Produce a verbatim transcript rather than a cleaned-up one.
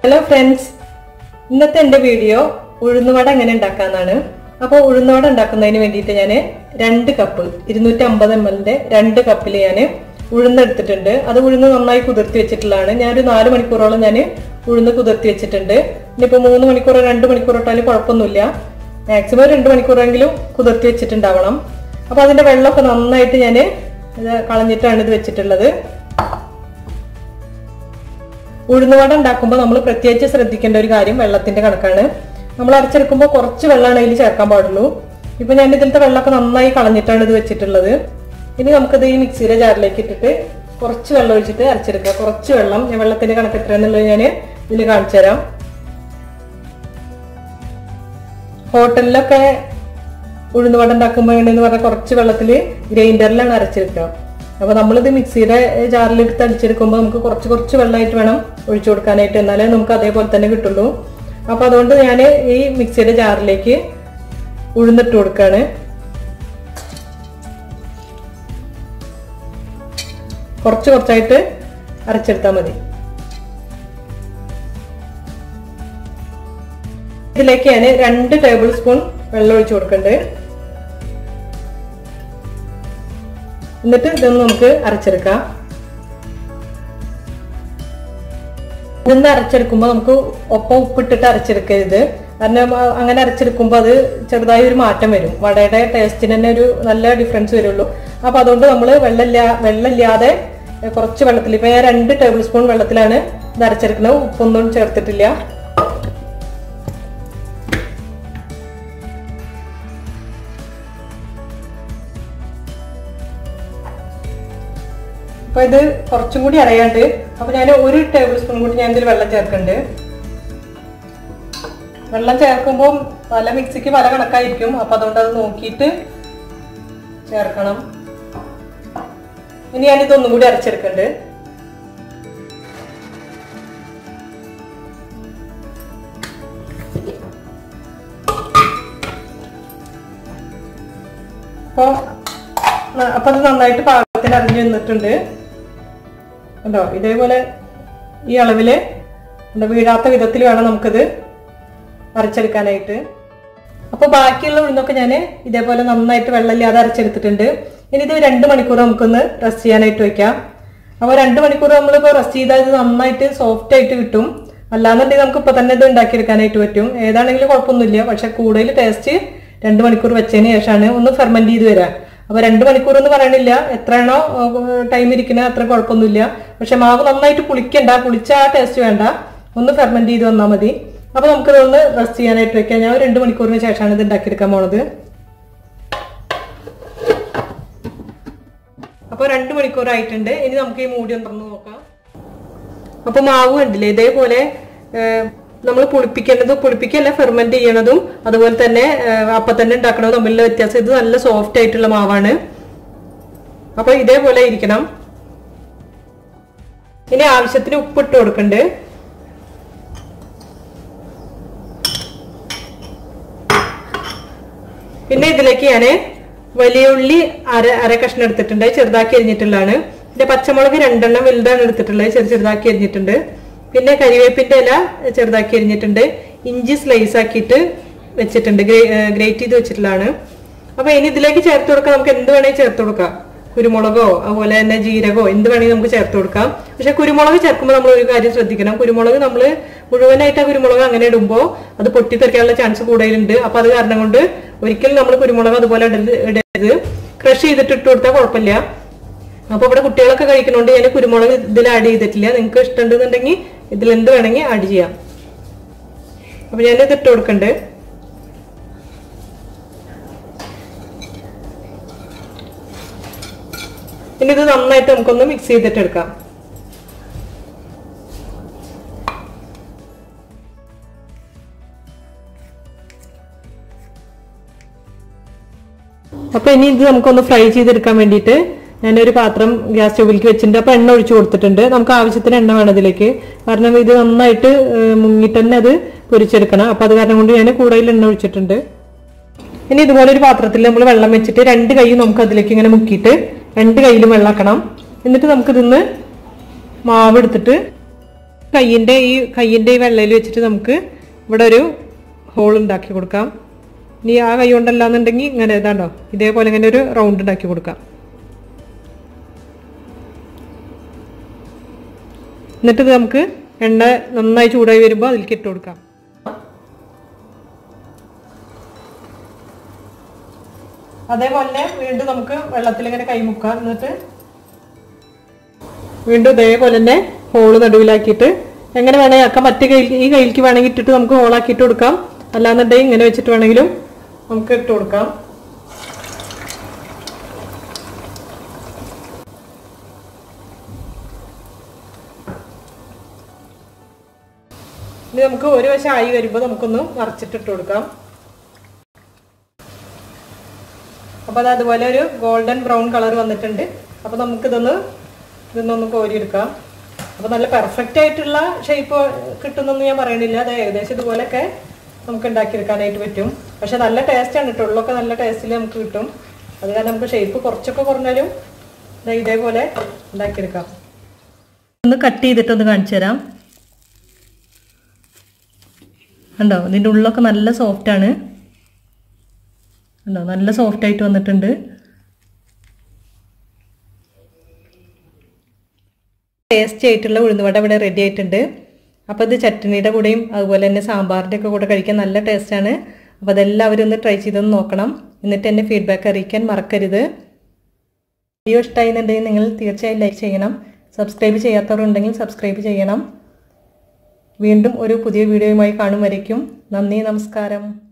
Hello friends, ഇന്നത്തെ എൻ്റെ video ഉഴുന്ന് വട എങ്ങനെ ഉണ്ടാക്കാനാണ്. അപ്പോൾ ഉഴുന്ന് വട ഉണ്ടാക്കുന്നതിന് വേണ്ടിയിട്ട് ഞാൻ രണ്ട് കപ്പ് ഇരുന്നൂറ്റി അമ്പത് എം എല്ലിന്റെ രണ്ട് കപ്പിൽ ഞാൻ ഉഴുന്ന് എടുത്തിട്ടുണ്ട്. അത് ഉഴുന്ന് നന്നായി കുതിർത്തി വെച്ചിട്ടുള്ളതാണ്. ഞാനൊരു നാല് മണിക്കൂറോളം ഞാൻ ഉഴുന്ന് കുതിർത്തി വെച്ചിട്ടുണ്ട്. ഇനിയിപ്പോൾ മൂന്ന് മണിക്കൂർ രണ്ട് മണിക്കൂർ ഇട്ടാലും കുഴപ്പമൊന്നുമില്ല. മാക്സിമം രണ്ട് മണിക്കൂറെങ്കിലും കുതിർത്തി വെച്ചിട്ടുണ്ടാവണം. അപ്പോൾ അതിൻ്റെ വെള്ളമൊക്കെ നന്നായിട്ട് ഞാൻ കളഞ്ഞിട്ടാണ് ഇത് വെച്ചിട്ടുള്ളത്. ഉഴുന്ന് വട ഉണ്ടാക്കുമ്പോൾ നമ്മൾ പ്രത്യേകിച്ച് ശ്രദ്ധിക്കേണ്ട ഒരു കാര്യം വെള്ളത്തിന്റെ കണക്കാണ്. നമ്മൾ അരച്ചെടുക്കുമ്പോൾ കുറച്ച് വെള്ളമാണ് ഇതിൽ ചേർക്കാൻ പാടുള്ളൂ. ഇപ്പൊ ഞാൻ ഇതിലത്തെ വെള്ളമൊക്കെ നന്നായി കളഞ്ഞിട്ടാണ് ഇത് വെച്ചിട്ടുള്ളത്. ഇനി നമുക്കിത് ഈ മിക്സിയുടെ ജാറിലേക്ക് ഇട്ടിട്ട് കുറച്ച് വെള്ളം ഒഴിച്ചിട്ട് അരച്ചെടുക്കാം. കുറച്ച് വെള്ളം, ഞാൻ വെള്ളത്തിന്റെ കണക്ക് എത്രയാണെന്നുള്ളത് ഞാൻ ഇതിൽ കാണിച്ചു തരാം. ഹോട്ടലിലൊക്കെ ഉഴുന്ന് വട ഉണ്ടാക്കുമ്പോൾ എങ്ങനെയെന്ന് പറഞ്ഞാൽ കുറച്ച് വെള്ളത്തിൽ ഗ്രൈൻഡറിലാണ് അരച്ചെടുക്കുക. അപ്പോൾ നമ്മളിത് മിക്സിയുടെ ജാറിലെടുത്ത് അടിച്ചെടുക്കുമ്പോൾ നമുക്ക് കുറച്ച് കുറച്ച് വെള്ളമായിട്ട് വേണം ഒഴിച്ചു കൊടുക്കാനായിട്ട്, എന്നാലേ നമുക്ക് അതേപോലെ തന്നെ കിട്ടുള്ളൂ. അപ്പോൾ അതുകൊണ്ട് ഞാൻ ഈ മിക്സിയുടെ ജാറിലേക്ക് ഉഴുന്നിട്ട് കൊടുക്കുകയാണ്. കുറച്ച് കുറച്ചായിട്ട് അരച്ചെടുത്താൽ മതി. ഇതിലേക്ക് ഞാൻ രണ്ട് ടേബിൾ സ്പൂൺ വെള്ളം ഒഴിച്ചു കൊടുക്കുന്നുണ്ട്. എന്നിട്ട് ഇതൊന്ന് നമുക്ക് അരച്ചെടുക്കാം. ഇതൊന്ന് അരച്ചെടുക്കുമ്പോൾ നമുക്ക് ഒപ്പം ഉപ്പിട്ടിട്ട് അരച്ചെടുക്കരുത്. കാരണം അങ്ങനെ അരച്ചെടുക്കുമ്പോൾ അത് ചെറുതായി ഒരു മാറ്റം വരും. വടയുടെ ടേസ്റ്റിന് തന്നെ ഒരു നല്ല ഡിഫറൻസ് വരുള്ളൂ. അപ്പൊ അതുകൊണ്ട് നമ്മൾ വെള്ളമില്ലാ വെള്ളമില്ലാതെ കുറച്ച് വെള്ളത്തിൽ, ഇപ്പൊ ഞാൻ രണ്ട് ടേബിൾ സ്പൂൺ വെള്ളത്തിലാണ് ഇത് അരച്ചെടുക്കുന്നത്. ഉപ്പൊന്നും ചേർത്തിട്ടില്ല. അപ്പൊ ഇത് കുറച്ചും കൂടി അറിയാണ്ട്, അപ്പൊ ഞാൻ ഒരു ടേബിൾ സ്പൂൺ കൂടി ഞാൻ ഇതിൽ വെള്ളം ചേർക്കുന്നുണ്ട്. വെള്ളം ചേർക്കുമ്പോൾ പല മിക്സിക്ക് പല കണക്കായിരിക്കും. അപ്പൊ അതുകൊണ്ട് അത് നോക്കിയിട്ട് ചേർക്കണം. ഇനി ഞാൻ ഇതൊന്നും കൂടി അരച്ചെടുക്കുന്നുണ്ട്. അപ്പൊ അപ്പൊ അത് നന്നായിട്ട് പാകത്തിന് അരിഞ്ഞു വന്നിട്ടുണ്ട് കേട്ടോ. ഇതേപോലെ ഈ അളവില് വീഴാത്ത വിധത്തിൽ വേണം നമുക്കിത് അരച്ചെടുക്കാനായിട്ട്. അപ്പൊ ബാക്കിയുള്ള ഉഴുന്നൊക്കെ ഞാൻ ഇതേപോലെ നന്നായിട്ട് വെള്ളമില്ലാതെ അരച്ചെടുത്തിട്ടുണ്ട്. ഇനി ഇത് രണ്ട് മണിക്കൂർ നമുക്കൊന്ന് റെസ്റ്റ് ചെയ്യാനായിട്ട് വെക്കാം. അപ്പോൾ രണ്ട് മണിക്കൂർ നമ്മളിപ്പോൾ റെസ്റ്റ് ചെയ്താൽ ഇത് നന്നായിട്ട് സോഫ്റ്റ് ആയിട്ട് കിട്ടും. അല്ലാന്നുണ്ടെങ്കിൽ നമുക്ക് ഇപ്പൊ തന്നെ ഇത് ഉണ്ടാക്കിയെടുക്കാനായിട്ട് പറ്റും. ഏതാണെങ്കിലും കുഴപ്പമൊന്നുമില്ല. പക്ഷെ കൂടുതൽ ടേസ്റ്റ് രണ്ട് മണിക്കൂർ വെച്ചതിന് ശേഷമാണ് ഒന്ന് ഫെർമെന്റ് ചെയ്ത് വരാം. അപ്പൊ രണ്ട് മണിക്കൂർ എന്ന് പറയണില്ല, എത്രയാണോ ടൈം ഇരിക്കുന്നത് അത്ര കുഴപ്പമൊന്നുമില്ല. പക്ഷെ മാവ് നന്നായിട്ട് പുളിക്കണ്ട, പുളിച്ച ആ ടേസ്റ്റ് വേണ്ട, ഒന്ന് ഫെർമെന്റ് ചെയ്ത് വന്നാൽ മതി. അപ്പൊ നമുക്കിതൊന്ന് റെസ്റ്റ് ചെയ്യാനായിട്ട് വെക്കാം. ഞാൻ രണ്ട് മണിക്കൂറിന് ശേഷമാണ് ഇത് ഉണ്ടാക്കിയെടുക്കാൻ പോണത്. അപ്പൊ രണ്ട് മണിക്കൂർ ആയിട്ടുണ്ട്. ഇനി നമുക്ക് ഈ മൂടി ഒന്ന് തുറന്ന് നോക്കാം. അപ്പൊ മാവ് കണ്ടില്ലേ, ഇതേപോലെ നമ്മൾ പുളിപ്പിക്കേണ്ടതും പുളിപ്പിക്കല്ല ഫെർമെന്റ് ചെയ്യണതും അതുപോലെ തന്നെ അപ്പൊ തന്നെ ഉണ്ടാക്കണതും തമ്മിലുള്ള വ്യത്യാസം. ഇത് നല്ല സോഫ്റ്റ് ആയിട്ടുള്ള മാവാണ്. അപ്പൊ ഇതേപോലെ ഇരിക്കണം. ഇനി ആവശ്യത്തിന് ഉപ്പിട്ട് കൊടുക്കണ്ട്. പിന്നെ ഇതിലേക്ക് ഞാൻ വലിയ ഉള്ളി അര അര കഷ്ണം എടുത്തിട്ടുണ്ട്, ചെറുതാക്കി എരിഞ്ഞിട്ടുള്ളതാണ്. പിന്നെ പച്ചമുളക് രണ്ടെണ്ണം വലുതാണ് എടുത്തിട്ടുള്ളത്, ചെറു ചെറുതാക്കി എരിഞ്ഞിട്ടുണ്ട്. പിന്നെ കരിവേപ്പിന്റെ ഇല ചെറുതാക്കി എരിഞ്ഞിട്ടുണ്ട്. ഇഞ്ചി സ്ലൈസ് ആക്കിയിട്ട് വെച്ചിട്ടുണ്ട്, ഗ്രേറ്റ് ചെയ്ത് വെച്ചിട്ടുള്ളതാണ്. അപ്പൊ ഇനി ഇതിലേക്ക് ചേർത്ത് കൊടുക്കാം. നമുക്ക് എന്ത് വേണമെങ്കിൽ ചേർത്ത് കൊടുക്കാം. കുരുമുളകോ അതുപോലെ തന്നെ ജീരകോ എന്ത് വേണമെങ്കിൽ നമുക്ക് ചേർത്ത് കൊടുക്കാം. പക്ഷെ കുരുമുളക് ചേർക്കുമ്പോൾ നമ്മൾ ഒരു കാര്യം ശ്രദ്ധിക്കണം. കുരുമുളക് നമ്മൾ മുഴുവനായിട്ട് ആ കുരുമുളക് അങ്ങനെ ഇടുമ്പോൾ അത് പൊട്ടിത്തെറിക്കാനുള്ള ചാൻസ് കൂടുതലുണ്ട്. അപ്പൊ അത് കാരണം കൊണ്ട് ഒരിക്കലും നമ്മൾ കുരുമുളക് അതുപോലെ ഇടരുത്. ക്രഷ് ചെയ്തിട്ട് ഇട്ട് കൊടുത്താൽ കുഴപ്പമില്ല. അപ്പൊ ഇവിടെ കുട്ടികളൊക്കെ കഴിക്കണോണ്ട് ഞാൻ കുരുമുളക് ഇതിൽ ആഡ് ചെയ്തിട്ടില്ല. നിങ്ങൾക്ക് ഇഷ്ടമുണ്ടെന്നുണ്ടെങ്കിൽ ഇതിൽ എന്ത് വേണമെങ്കിൽ ആഡ് ചെയ്യാം. അപ്പൊ ഞാൻ ഇത് ഇട്ട് കൊടുക്കണ്ട്. ഇനി ഇത് നന്നായിട്ട് നമുക്കൊന്ന് മിക്സ് ചെയ്തിട്ട് എടുക്കാം. അപ്പൊ ഇനി ഇത് നമുക്കൊന്ന് ഫ്രൈ ചെയ്തെടുക്കാൻ വേണ്ടിയിട്ട് ഞാനൊരു പാത്രം ഗ്യാസ് സ്റ്റൗവിലേക്ക് വെച്ചിട്ടുണ്ട്. അപ്പൊ എണ്ണ ഒഴിച്ചു കൊടുത്തിട്ടുണ്ട്. നമുക്ക് ആവശ്യത്തിന് എണ്ണ വേണം ഇതിലേക്ക്. കാരണം ഇത് നന്നായിട്ട് മുങ്ങിട്ട് തന്നെ അത് പൊരിച്ചെടുക്കണം. അപ്പൊ അത് കാരണം കൊണ്ട് ഞാൻ കൂടുതൽ എണ്ണ ഒഴിച്ചിട്ടുണ്ട്. ഇനി ഇതുപോലെ ഒരു പാത്രത്തിൽ നമ്മൾ വെള്ളം വെച്ചിട്ട് രണ്ട് കൈ നമുക്ക് അതിലേക്ക് ഇങ്ങനെ മുക്കിയിട്ട് രണ്ട് കൈയിലും വെള്ളാക്കണം. എന്നിട്ട് നമുക്ക് ഇതിന്ന് മാവ് എടുത്തിട്ട് കയ്യിൻ്റെ ഈ കയ്യിൻ്റെ ഈ വെള്ളയിൽ വെച്ചിട്ട് നമുക്ക് ഇവിടെ ഒരു ഹോൾ ഉണ്ടാക്കി കൊടുക്കാം. ഇനി ആ കൈ കൊണ്ടല്ലാന്നുണ്ടെങ്കിൽ ഇങ്ങനെ ഇതാണ്ടോ ഇതേപോലെ ഇങ്ങനെ ഒരു റൗണ്ട് ഉണ്ടാക്കി കൊടുക്കാം. എന്നിട്ട് ഇത് നമുക്ക് എണ്ണ നന്നായി ചൂടായി വരുമ്പോൾ അതിലേക്ക് ഇട്ട് കൊടുക്കാം. അതേപോലെ വീണ്ടും നമുക്ക് വെള്ളത്തിൽ ഇങ്ങനെ കൈമുക്കാം. എന്നിട്ട് വീണ്ടും ഇതേപോലെ തന്നെ ഹോള് നടുവിലാക്കിയിട്ട് എങ്ങനെ വേണമെങ്കിൽ ആക്കാം. മറ്റേ കയ്യിൽ ഈ കയ്യിലേക്ക് വേണമെങ്കിൽ ഇട്ടിട്ട് നമുക്ക് ഹോളാക്കിയിട്ട് കൊടുക്കാം. അല്ലാന്നുണ്ടെങ്കിൽ ഇങ്ങനെ വെച്ചിട്ട് വേണമെങ്കിലും നമുക്ക് ഇട്ട് കൊടുക്കാം. ഇനി നമുക്ക് ഒരു വശം ആയി വരുമ്പോൾ നമുക്കൊന്ന് മറിച്ചിട്ടിട്ട് കൊടുക്കാം. അപ്പോൾ അത് അതുപോലെ ഒരു ഗോൾഡൻ ബ്രൗൺ കളർ വന്നിട്ടുണ്ട്. അപ്പോൾ നമുക്കിതൊന്ന് ഇതൊന്നൊന്ന് കോരിയെടുക്കാം. അപ്പോൾ നല്ല പെർഫെക്റ്റ് ആയിട്ടുള്ള ഷേപ്പ് കിട്ടുന്നൊന്നും ഞാൻ പറയണില്ല. അത് ഏകദേശം ഇതുപോലെയൊക്കെ നമുക്ക് ഉണ്ടാക്കിയെടുക്കാനായിട്ട് പറ്റും. പക്ഷെ നല്ല ടേസ്റ്റാണ് കേട്ടോ. ഉള്ളൊക്കെ നല്ല ടേസ്റ്റിൽ നമുക്ക് കിട്ടും. അത് കാരണം നമുക്ക് ഷേപ്പ് കുറച്ചൊക്കെ കുറഞ്ഞാലും ഇതേപോലെ ഉണ്ടാക്കിയെടുക്കാം. ഒന്ന് കട്ട് ചെയ്തിട്ടൊന്ന് കാണിച്ചു തരാം. ഉണ്ടോ ഇതിൻ്റെ ഉള്ളൊക്കെ നല്ല സോഫ്റ്റാണ്. ഉണ്ടോ നല്ല സോഫ്റ്റായിട്ട് വന്നിട്ടുണ്ട്. ടേസ്റ്റി ആയിട്ടുള്ള ഉഴുന്നുവട ഇവിടെ റെഡി ആയിട്ടുണ്ട്. അപ്പോൾ ഇത് ചട്നിയുടെ കൂടെയും അതുപോലെ തന്നെ സാമ്പാറിൻ്റെ ഒക്കെ കൂടെ കഴിക്കാൻ നല്ല ടേസ്റ്റാണ്. അപ്പോൾ അതെല്ലാവരും ഒന്ന് ട്രൈ ചെയ്തൊന്ന് നോക്കണം. എന്നിട്ട് എന്നെ ഫീഡ്ബാക്ക് അറിയിക്കാൻ മറക്കരുത്. വീഡിയോ ഇഷ്ടമായിരുന്നുണ്ടെങ്കിൽ നിങ്ങൾ തീർച്ചയായും ലൈക്ക് ചെയ്യണം. സബ്സ്ക്രൈബ് ചെയ്യാത്തവരുണ്ടെങ്കിൽ സബ്സ്ക്രൈബ് ചെയ്യണം. വീണ്ടും ഒരു പുതിയ വീഡിയോയുമായി കാണും വരയ്ക്കും നന്ദി, നമസ്കാരം.